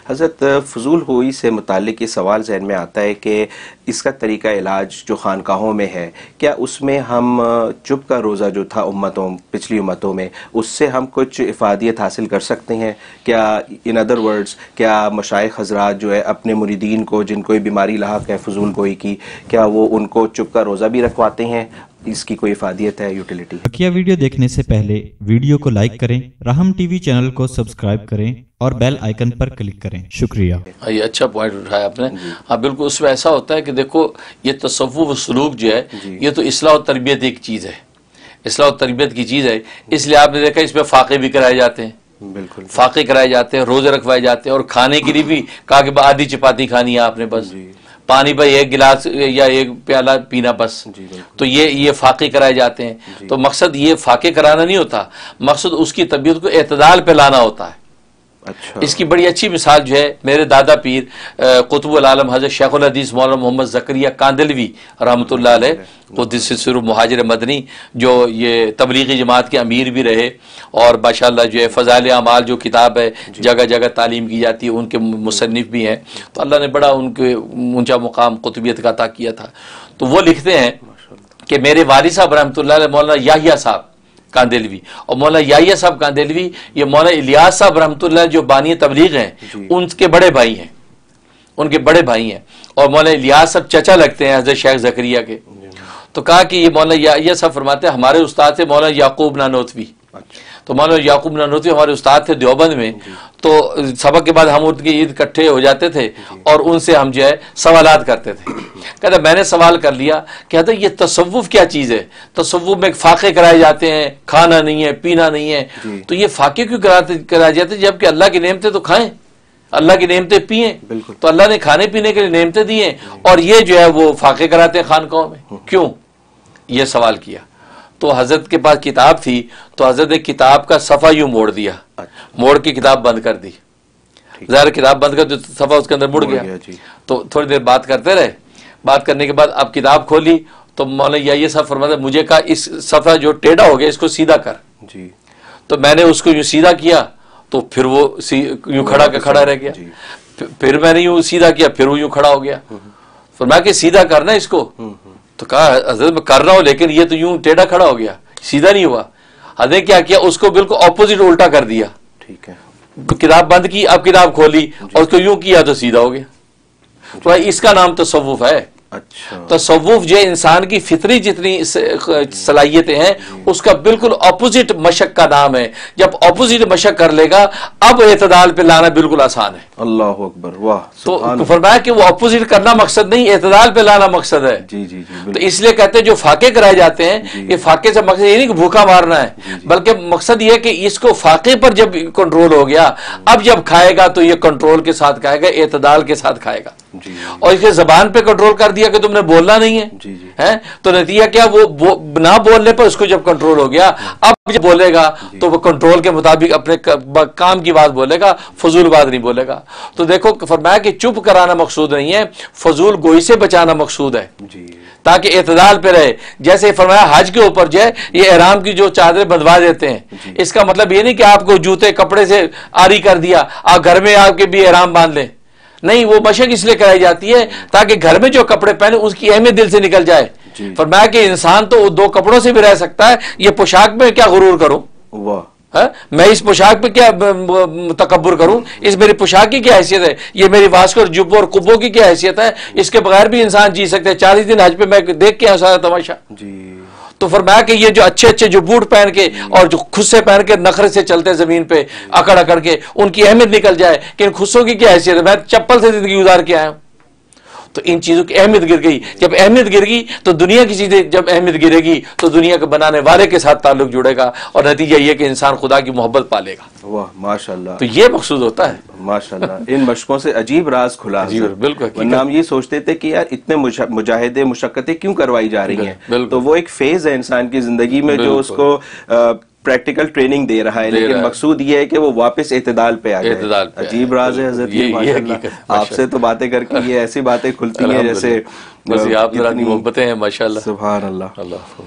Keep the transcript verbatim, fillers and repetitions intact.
حضرت فضول ہوئی سے متعلق یہ سوال ذہن میں آتا ہے کہ اس کا طریقہ علاج جو خانقاہوں میں ہے، کیا اس میں ہم چپ کا روزہ جو تھا امتوں پچھلی امتوں میں، اس سے ہم کچھ افادیت حاصل کر سکتے ہیں؟ کیا ان ادر ورڈز کیا مشائخ حضرات جو ہے اپنے مریدین کو جن کو بیماری لاحق ہے فضول گوئی کی، کیا وہ ان کو چپ کا روزہ بھی رکھواتے ہیں؟ اس کی کوئی افادیت ہے، یوٹیلیٹی ہے؟ بقیہ ویڈیو دیکھنے سے پہلے ویڈیو کو لائک کریں، رحم ٹی وی چینل کو سبسکرائب کریں اور بیل آئیکن پر کلک کریں۔ شکریہ۔ یہ اچھا پوائنٹ اٹھایا آپ نے۔ ہاں بالکل، اس میں ایسا ہوتا ہے کہ دیکھو یہ تصوف و سلوک جو ہے یہ تو اصلاح و تربیت ایک چیز ہے، اصلاح و تربیت کی چیز ہے، اس لیے آپ نے دیکھا اس میں فاقے بھی کرائے جاتے ہیں، بالکل فاقے کرائے جاتے ہیں، روزے رکھوائے جاتے ہیں، اور کھانے کے لیے بھی کہا کہ آدھی چپاتی کھانی ہے آپ نے، بس پانی بھائی ایک گلاس یا ایک پیالہ پینا بس، تو یہ یہ فاقے کرائے جاتے ہیں۔ تو مقصد یہ فاقے کرانا نہیں ہوتا، مقصد اس کی طبیعت کو اعتدال پہ لانا ہوتا ہے۔ اس کی بڑی اچھی مثال جو ہے میرے دادا پیر قطب العالم حضرت شیخ الحدیث مولانا محمد زکریا کاندلوی رحمۃ اللہ علیہ قدس سرہ مہاجر مدنی، جو یہ تبلیغی جماعت کے امیر بھی رہے، اور ماشاءاللہ جو ہے فضائل اعمال جو کتاب ہے جگہ جگہ تعلیم کی جاتی ہے، ان کے مصنف بھی ہیں، تو اللہ نے بڑا ان کے اونچا مقام قطبیت کا عطا کیا تھا۔ تو وہ لکھتے ہیں کہ میرے والد صاحب رحمۃ اللہ علیہ مولانا یحییٰ صاحب کاندلوی، اور مولانا یحییٰ صاحب کاندلوی یہ مولانا الیاس صاحب رحمۃ اللہ جو بانی تبلیغ ہیں ان کے بڑے بھائی ہیں، ان کے بڑے بھائی ہیں، اور مولانا الیاس صاحب چچا لگتے ہیں حضرت شیخ زکریا کے۔ تو کہا کہ یہ مولانا یحییٰ صاحب فرماتے ہیں ہمارے استاد تھے مولانا یعقوب نانوتوی، تو مولانا یعقوب نانوتوی ہمارے استاد تھے دیوبند میں، تو سبق کے بعد ہم ان کی عید اکٹھے ہو جاتے تھے اور ان سے ہم جو ہے سوالات کرتے تھے۔ کہتے میں نے سوال کر لیا کہ حضرت یہ تصوف کیا چیز ہے؟ تصوف میں فاقے کرائے جاتے ہیں، کھانا نہیں ہے، پینا نہیں ہے، تو یہ فاقے کیوں کرائے جاتے ہیں جبکہ اللہ کی نعمتیں تو کھائیں، اللہ کی نعمتیں پئیں؟ تو اللہ نے کھانے پینے کے لیے نعمتیں دی ہیں، اور یہ جو ہے وہ فاقے کراتے ہیں خانقاہوں میں، کیوں؟ یہ سوال کیا۔ تو حضرت کے پاس کتاب تھی، تو حضرت نے کتاب کا صفحہ یوں موڑ دیا، موڑ کے کتاب بند کر دی، ظاہر کتاب بند کر دی تو صفحہ اس کے اندر مڑ گیا۔ تو تھوڑی دیر بات کرتے رہے، بات کرنے کے بعد اب کتاب کھولی تو مولانا یحییٰ صاحب فرماتے ہیں مجھے کہا اس صفحہ جو ٹیڑھا ہو گیا اس کو سیدھا کر، تو میں نے اس کو یوں سیدھا کیا تو پھر وہ یوں کھڑا کا کھڑا رہ گیا، پھر میں نے یوں سیدھا کیا پھر وہ یوں کھڑا ہو گیا۔ فرمایا کہ سیدھا کرنا اس کو، تو کہا حضرت میں کر رہا ہوں لیکن یہ تو یوں ٹیڑھا کھڑا ہو گیا، سیدھا نہیں ہوا۔ حضرت کیا کیا اس کو بالکل اپوزٹ الٹا کر دیا، ٹھیک ہے، کتاب بند کی، اب کتاب کھولی اور اس کو یوں کیا تو سیدھا ہو گیا۔ تو اس کا نام تصوف ہے۔ تصوف جو انسان کی فطری جتنی صلاحیتیں ہیں اس کا بالکل اپوزٹ مشق کا نام ہے۔ جب اپوزٹ مشق کر لے گا اب اعتدال پہ لانا بالکل آسان ہے۔ اللہ اکبر، واہ۔ تو فرمایا کہ وہ اپوزٹ کرنا مقصد نہیں، اعتدال پہ لانا مقصد ہے۔ جی جی جی۔ تو اس لیے کہتے ہیں جو فاقے کرائے جاتے ہیں یہ فاقے سے مقصد یہ نہیں کہ بھوکا مارنا ہے، بلکہ مقصد یہ ہے کہ اس کو فاقے پر جب کنٹرول ہو گیا اب جب کھائے گا تو یہ کنٹرول کے ساتھ کھائے گا، اعتدال کے ساتھ کھائے گا، اور اس کے زبان پہ کنٹرول کر دیا کہ تم نے بولنا نہیں ہے، تو نتیجہ کیا وہ نہ بولنے پر اس کو جب کنٹرول ہو گیا اب جب بولے گا تو وہ کنٹرول کے مطابق اپنے کام کی بات بولے گا، فضول بات نہیں بولے گا۔ تو دیکھو فرمایا کہ چپ کرانا مقصود نہیں ہے، فضول گوئی سے بچانا مقصود ہے تاکہ اعتدال پہ رہے۔ جیسے فرمایا حج کے اوپر جو ہے یہ احرام کی جو چادریں بندھوا دیتے ہیں، اس کا مطلب یہ نہیں کہ آپ کو جوتے کپڑے سے آری کر دیا آپ گھر میں آپ کے بھی احرام باندھ لیں، نہیں، وہ مشق اس لیے کرائی جاتی ہے تاکہ گھر میں جو کپڑے پہنے اس کی اہمیت دل سے نکل جائے۔ فرمایا کہ انسان تو دو کپڑوں سے بھی رہ سکتا ہے، یہ پوشاک میں کیا غرور کروں، میں اس پوشاک پہ کیا تکبر کروں، اس میری پوشاک کی کیا حیثیت ہے، یہ میری واسکر جبوں اور قبوں کی کیا حیثیت ہے، اس کے بغیر بھی انسان جی سکتے ہیں۔ چالیس دن حج پہ میں دیکھ کے سارا تماشا۔ تو فرمایا کہ یہ جو اچھے اچھے جو بوٹ پہن کے اور جو خود سے پہن کے نخرے سے چلتے زمین پہ اکڑ اکڑ کے ان کی اہمیت نکل جائے کہ ان خصوں کی کیا حیثیت ہے، میں چپل سے زندگی گزار کے آیا ہوں۔ تو ان چیزوں کی اہمیت گر گئی، جب اہمیت گر گئی تو دنیا کی چیزیں جب اہمیت گرے گی تو دنیا کے بنانے والے کے ساتھ تعلق جڑے گا اور نتیجہ یہ کہ انسان خدا کی محبت پالے گا۔ واہ ماشاءاللہ، تو یہ مقصود ہوتا ہے ماشاءاللہ۔ ان مشقوں سے عجیب راز کھلا، بالکل، ورنہ ہم یہ سوچتے تھے کہ یار اتنے مجاہدے مشقتیں کیوں کروائی جا رہی ہیں، تو وہ ایک فیز ہے انسان کی زندگی میں جو اس کو پریکٹیکل ٹریننگ دے رہا ہے، لیکن مقصود یہ ہے کہ وہ واپس اعتدال پہ آ جائے۔ عجیب راز ہے حضرت، آپ سے تو باتیں کر کے یہ ایسی باتیں کھلتی ہیں جیسے آپ کی محبتیں ہیں ماشاءاللہ، سبحان اللہ۔